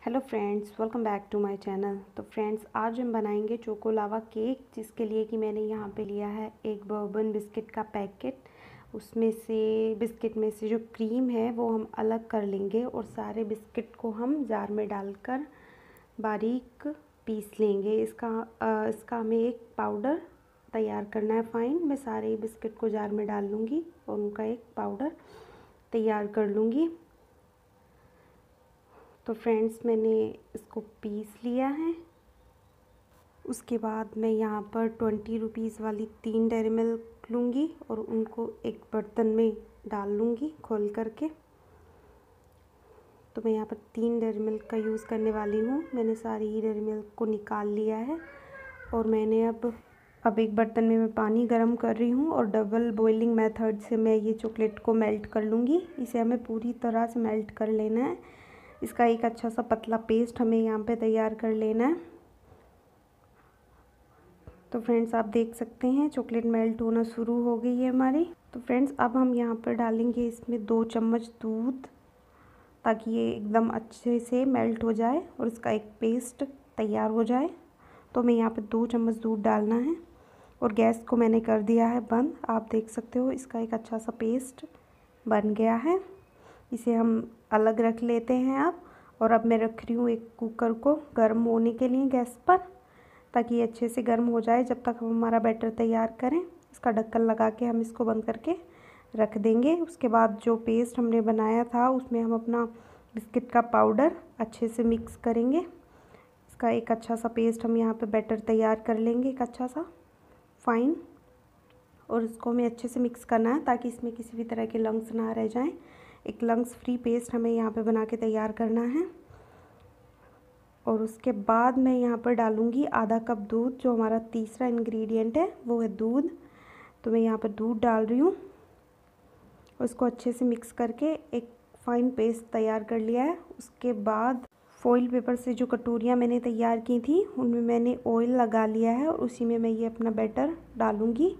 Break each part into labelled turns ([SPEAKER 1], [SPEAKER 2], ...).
[SPEAKER 1] Hello friends, welcome back to my channel. तो friends, आज हम बनाएंगे चोको लावा केक, जिसके लिए कि मैंने यहाँ पे लिया है एक बर्बन बिस्किट का पैकेट। उसमें से बिस्किट में से जो क्रीम है वो हम अलग कर लेंगे और सारे बिस्किट को हम जार में डालकर बारीक पीस लेंगे। इसका हमें एक पाउडर तैयार करना है फाइन। मैं सारे बिस्किट को जार में डाल लूँगी और उनका एक पाउडर तैयार कर लूँगी। तो फ्रेंड्स, मैंने इसको पीस लिया है। उसके बाद मैं यहाँ पर 20 रुपीज़ वाली 3 डेयरी मिल्क लूँगी और उनको एक बर्तन में डाल लूँगी खोल करके। तो मैं यहाँ पर 3 डेयरी मिल्क का यूज़ करने वाली हूँ। मैंने सारी ही डेयरी मिल्क को निकाल लिया है और मैंने अब एक बर्तन में मैं पानी गर्म कर रही हूँ और डबल बॉइलिंग मेथड से मैं ये चॉकलेट को मेल्ट कर लूँगी। इसे हमें पूरी तरह से मेल्ट कर लेना है। इसका एक अच्छा सा पतला पेस्ट हमें यहाँ पे तैयार कर लेना है। तो फ्रेंड्स, आप देख सकते हैं चॉकलेट मेल्ट होना शुरू हो गई है हमारी। तो फ्रेंड्स, अब हम यहाँ पर डालेंगे इसमें 2 चम्मच दूध, ताकि ये एकदम अच्छे से मेल्ट हो जाए और इसका एक पेस्ट तैयार हो जाए। तो मैं यहाँ पर 2 चम्मच दूध डालना है और गैस को मैंने कर दिया है बंद। आप देख सकते हो इसका एक अच्छा सा पेस्ट बन गया है। इसे हम अलग रख लेते हैं अब। और अब मैं रख रही हूँ एक कुकर को गर्म होने के लिए गैस पर, ताकि ये अच्छे से गर्म हो जाए जब तक हम हमारा बैटर तैयार करें। इसका ढक्कन लगा के हम इसको बंद करके रख देंगे। उसके बाद जो पेस्ट हमने बनाया था उसमें हम अपना बिस्किट का पाउडर अच्छे से मिक्स करेंगे। इसका एक अच्छा सा पेस्ट हम यहाँ पे बैटर तैयार कर लेंगे, एक अच्छा सा फाइन। और इसको हमें अच्छे से मिक्स करना है ताकि इसमें किसी भी तरह के लम्स ना रह जाएं। एक लम्स फ्री पेस्ट हमें यहाँ पे बना के तैयार करना है। और उसके बाद मैं यहाँ पर डालूँगी आधा कप दूध। जो हमारा तीसरा इंग्रेडिएंट है वो है दूध। तो मैं यहाँ पर दूध डाल रही हूँ और इसको अच्छे से मिक्स करके एक फाइन पेस्ट तैयार कर लिया है। उसके बाद फॉइल पेपर से जो कटोरियाँ मैंने तैयार की थी उनमें मैंने ऑयल लगा लिया है और उसी में मैं ये अपना बैटर डालूँगी।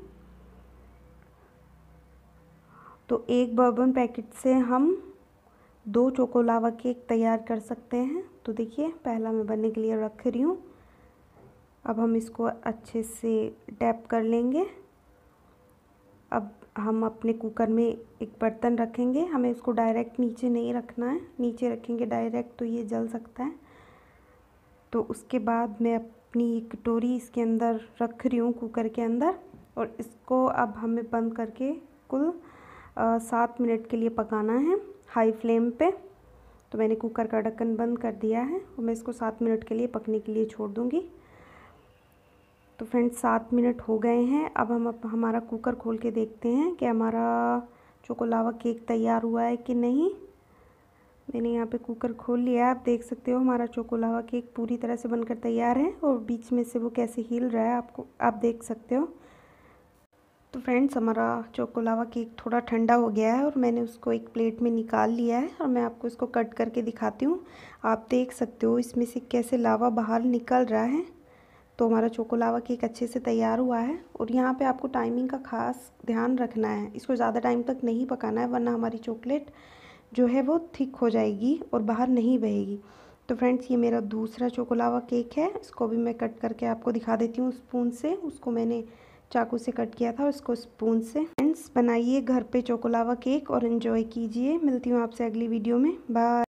[SPEAKER 1] तो एक बर्बन पैकेट से हम 2 चोको लावा केक तैयार कर सकते हैं। तो देखिए, पहला मैं बनने के लिए रख रही हूँ। अब हम इसको अच्छे से टैप कर लेंगे। अब हम अपने कुकर में एक बर्तन रखेंगे। हमें इसको डायरेक्ट नीचे नहीं रखना है, नीचे रखेंगे डायरेक्ट तो ये जल सकता है। तो उसके बाद मैं अपनी कटोरी इसके अंदर रख रही हूँ कुकर के अंदर, और इसको अब हमें बंद करके कुल 7 मिनट के लिए पकाना है हाई फ्लेम पे। तो मैंने कुकर का ढक्कन बंद कर दिया है और मैं इसको 7 मिनट के लिए पकने के लिए छोड़ दूँगी। तो फ्रेंड्स, 7 मिनट हो गए हैं। अब हम हमारा कुकर खोल के देखते हैं कि हमारा चोको लावा केक तैयार हुआ है कि नहीं। मैंने यहाँ पे कुकर खोल लिया है। आप देख सकते हो हमारा चोको लावा केक पूरी तरह से बनकर तैयार है और बीच में से वो कैसे हिल रहा है आप देख सकते हो। तो फ्रेंड्स, हमारा चोको लावा केक थोड़ा ठंडा हो गया है और मैंने उसको एक प्लेट में निकाल लिया है और मैं आपको इसको कट करके दिखाती हूँ। आप देख सकते हो इसमें से कैसे लावा बाहर निकल रहा है। तो हमारा चोको लावा केक अच्छे से तैयार हुआ है। और यहाँ पे आपको टाइमिंग का खास ध्यान रखना है। इसको ज़्यादा टाइम तक नहीं पकाना है, वरना हमारी चॉकलेट जो है वो थिक हो जाएगी और बाहर नहीं बहेगी। तो फ्रेंड्स, ये मेरा दूसरा चोको लावा केक है। इसको भी मैं कट करके आपको दिखा देती हूँ स्पून से। उसको मैंने चाकू से कट किया था, उसको स्पून से। फ्रेंड्स, बनाइए घर पे चोको लावा केक और एंजॉय कीजिए। मिलती हूँ आपसे अगली वीडियो में। बाय।